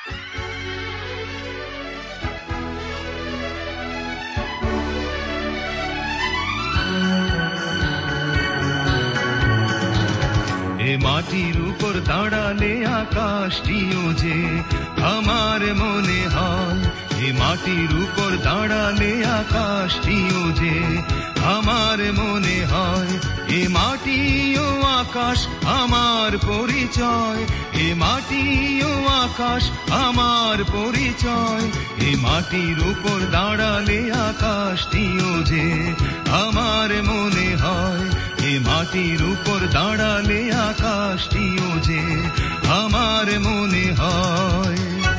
এ মাটির উপর দাঁড়ালে আকাশটিও যে আমার মনে হয়, এ মাটির উপর দাঁড়ালে আকাশটিও যে আমার মনে হয়। এ মাটি ও আকাশ আমার পরিচয়, এ মাটি ও আকাশ আমার পরিচয়। এ মাটির উপর দাঁড়ালে আকাশটিও যে আমার মনে হয়, এ মাটির উপর দাঁড়ালে আকাশটিও যে আমার মনে হয়।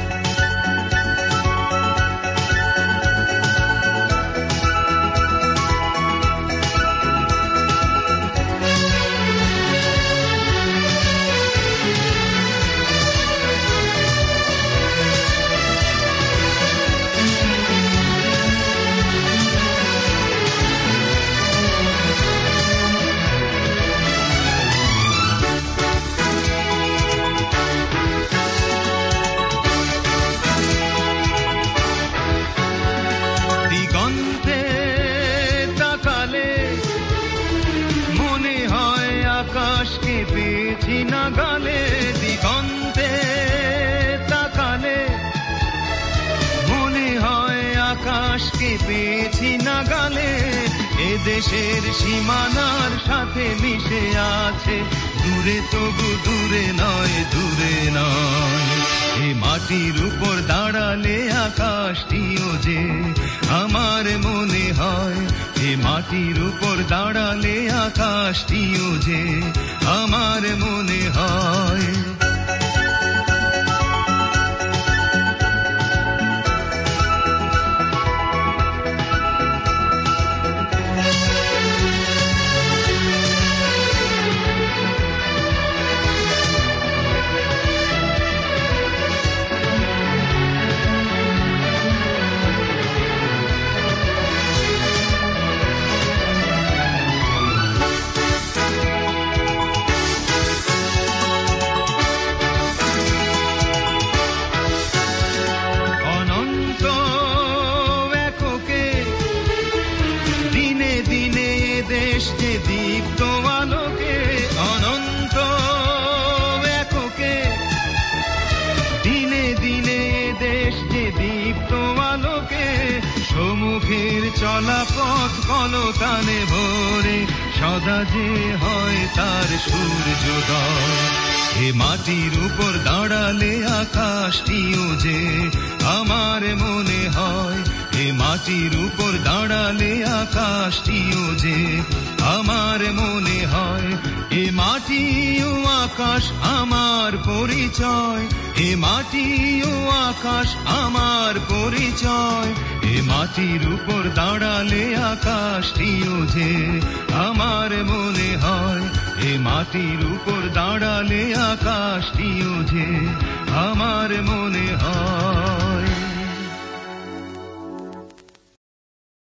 আকাশকে পেয়েছি নাগালে, দিগন্তে তাকালে মনে হয় আকাশকে পেয়েছি নাগালে। এ দেশের সীমানার সাথে মিশে আছে, দূরে তবু দূরে নয়, দূরে নয়। এ মাটির উপর দাঁড়ালে আকাশটিও যে আমার মনে হয়, এ মাটির উপর দাঁড়ালে আকাশটিও যে আমার মনে হয়। দেশ যে দীপ্ত আলোকে, অনন্ত এককে দিনে দিনে দেশ যে দীপ্ত আলোকে। সম্মুখের চলা পথ কলতানে ভরে, সদা যে হয় তার সূর্যোদয়। এ মাটির উপর দাঁড়ালে আকাশটিও যে আমার মনে হয়, এ মাটির উপর দাঁড়ালে আকাশটিও যে আমার মনে হয়। এ মাটি ও আকাশ আমার পরিচয়, এ মাটি ও আকাশ আমার পরিচয়। এ মাটির উপর দাঁড়ালে আকাশটিও যে আমার মনে হয়, এ মাটির উপর দাঁড়ালে আকাশটিও যে আমার মনে হয়।